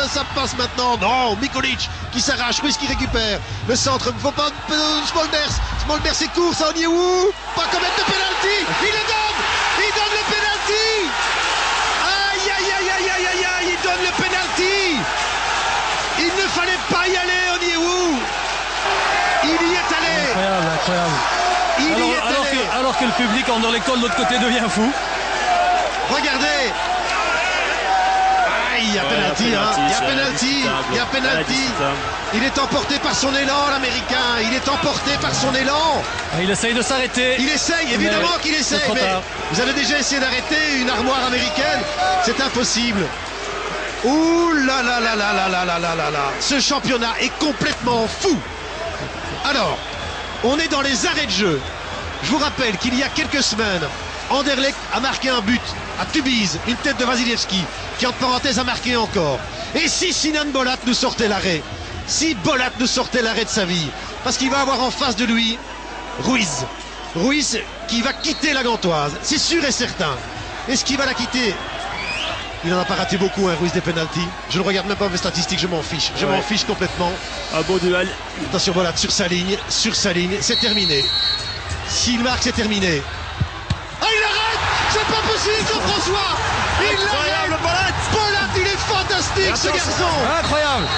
ça passe maintenant. Non, Mikulic qui s'arrache, Ruiz qui récupère. Le centre, faut pas Smolders. Smolders c'est court, ça on y est où? Pas commettre de penalty. Il le donne. Il donne le penalty. Aïe aïe aïe aïe aïe aïe aïe, il donne le penalty. Il ne fallait pas y aller, on y est où? Il y est allé. Incroyable, incroyable. Alors que le public en l'école de l'autre côté devient fou. Regardez. Il y a penalty, hein. Il y a penalty, il y a penalty. Il est emporté par son élan, l'Américain. Il est emporté par son élan. Il essaye de s'arrêter. Il essaye, évidemment qu'il essaye. Mais vous avez déjà essayé d'arrêter une armoire américaine? C'est impossible. Ouh là là là là là là là là là là. Ce championnat est complètement fou. Alors, on est dans les arrêts de jeu. Je vous rappelle qu'il y a quelques semaines, Anderlecht a marqué un but à Tubize, une tête de Vasilievski, qui entre parenthèses a marqué encore. Et si Sinan Bolat nous sortait l'arrêt, si Bolat nous sortait l'arrêt de sa vie, parce qu'il va avoir en face de lui Ruiz. Ruiz qui va quitter la Gantoise, c'est sûr et certain. Est-ce qu'il va la quitter? Il n'en a pas raté beaucoup, hein, Ruiz, des pénaltys. Je ne regarde même pas mes statistiques, je m'en fiche. Je m'en fiche complètement. Un beau duel. Attention, Bolat sur sa ligne, c'est terminé. S'il marque, c'est terminé. Ah, il arrête! C'est pas possible, Jean-François! Il l'arrête! Bolat, il est fantastique, ce garçon! Incroyable!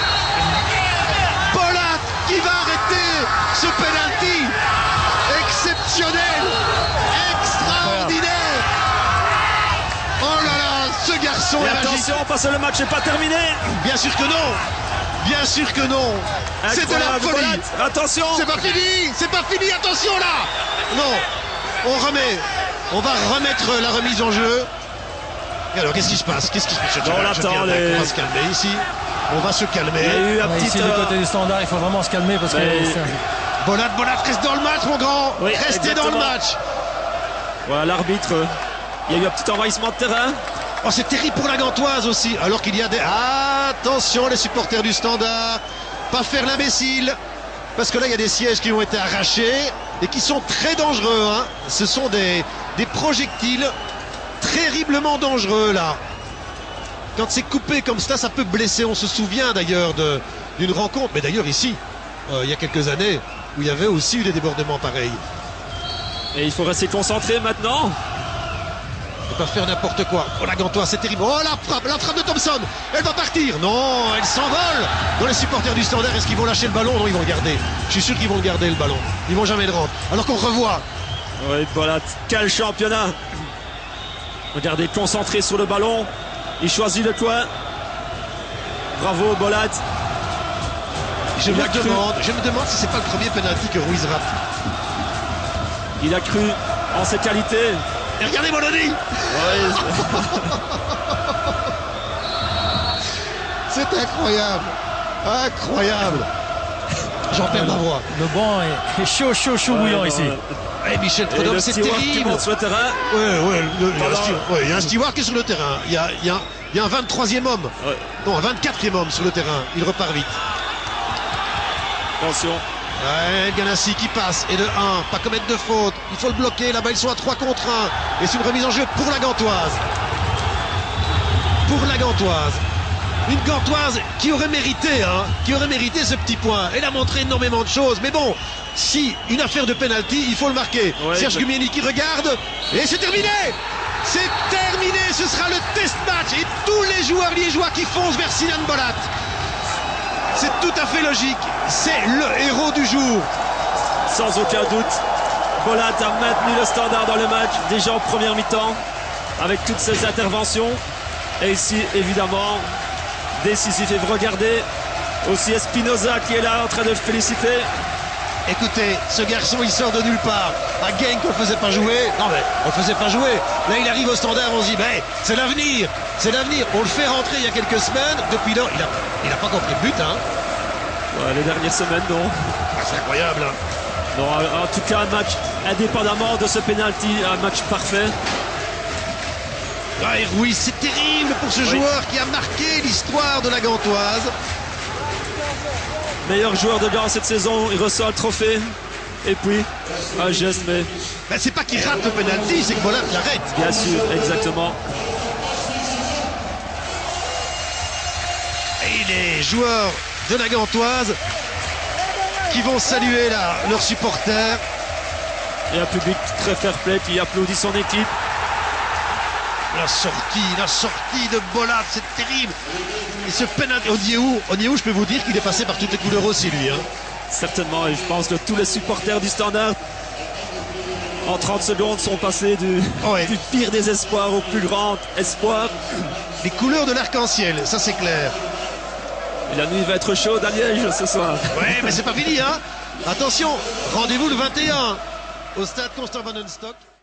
Bolat qui va arrêter ce penalty exceptionnel, extraordinaire! Oh là là, ce garçon est attention, parce que le match n'est pas terminé! Bien sûr que non! Bien sûr que non! C'est de la folie! Bolat. Attention! C'est pas fini! C'est pas fini! Attention là! Non! On remet! On va remettre la remise en jeu. Et alors, qu'est-ce qui se passe? On va se calmer ici. On va se calmer. Ici, du côté du Standard, il faut vraiment se calmer parce que... Bolat, reste dans le match, mon grand. Oui, restez dans le match. Voilà l'arbitre. Il y a eu un petit envahissement de terrain. Oh, c'est terrible pour la Gantoise aussi. Alors qu'il y a des... Attention, les supporters du Standard. Pas faire l'imbécile. Parce que là, il y a des sièges qui ont été arrachés et qui sont très dangereux. Hein. Ce sont des projectiles terriblement dangereux, là. Quand c'est coupé comme ça peut blesser. On se souvient d'ailleurs d'une rencontre. Mais d'ailleurs, ici, il y a quelques années, où il y avait aussi eu des débordements pareils. Et il faut rester concentré maintenant. Ne pas faire n'importe quoi. Oh, la Gantoise, c'est terrible. Oh, la frappe de Thompson. Elle va partir. Non, elle s'envole. Dans les supporters du Standard, est-ce qu'ils vont lâcher le ballon? Non, ils vont le garder. Je suis sûr qu'ils vont le garder, le ballon. Ils vont jamais le rendre. Alors qu'on revoit. Oui, Bolat, quel championnat. Regardez, concentré sur le ballon. Il choisit le coin. Bravo, Bolat. Je me demande si c'est pas le premier penalty que Ruiz rate. Il a cru en ses qualités. Et regardez Bologna. C'est incroyable. Incroyable. J'en perds ma voix. Le banc est chaud bouillant ici. Michel Prudhomme, c'est terrible. Sur le terrain. Il y a un steward qui est sur le terrain. Il y a un 23e homme. Non, un 24e homme sur le terrain. Il repart vite. Attention. Ganassi qui passe. Et de 1. Pas commettre de faute. Il faut le bloquer. Là-bas, ils sont à 3 contre 1. Et c'est une remise en jeu pour la Gantoise. Pour la Gantoise. Une Gantoise qui aurait mérité ce petit point. Elle a montré énormément de choses. Mais bon, si une affaire de penalty, il faut le marquer. Serge Gumieni qui regarde. Et c'est terminé. C'est terminé. Ce sera le test match. Et tous les joueurs liégeois qui foncent vers Sinan Bolat. C'est tout à fait logique. C'est le héros du jour. Sans aucun doute. Bolat a maintenu le Standard dans le match, déjà en première mi-temps, avec toutes ses interventions. Et ici, évidemment, décisif. Et vous regardez aussi Espinoza qui est là en train de le féliciter. Écoutez, ce garçon, il sort de nulle part. À Genk, on ne faisait pas jouer. Non, mais on ne faisait pas jouer. Là, il arrive au Standard, on se dit, c'est l'avenir. C'est l'avenir. On le fait rentrer il y a quelques semaines. Depuis lors, il n'a pas compris le but. Hein. Les dernières semaines, non. C'est incroyable. Hein. Non, en tout cas, un match, indépendamment de ce penalty, un match parfait. Et Ruiz, c'est terrible pour ce joueur qui a marqué l'histoire de la Gantoise. Meilleur joueur de Gand cette saison, il reçoit le trophée. Et puis, un geste, mais... c'est pas qu'il rate le penalty, c'est que Bolat l'arrête. Bien sûr, exactement. Et Et les joueurs de la Gantoise qui vont saluer leurs supporters. Et un public très fair-play qui applaudit son équipe. La sortie de Bolat, c'est terrible. Et ce penalty, Onyewu, je peux vous dire qu'il est passé par toutes les couleurs aussi, lui. Hein. Certainement, et je pense que tous les supporters du Standard, en 30 secondes, sont passés du pire des espoirs au plus grand espoir. Les couleurs de l'arc-en-ciel, ça c'est clair. Et la nuit va être chaude à Liège ce soir. Oui, mais c'est pas fini, hein. Attention, rendez-vous le 21 au stade Constant Van Stock.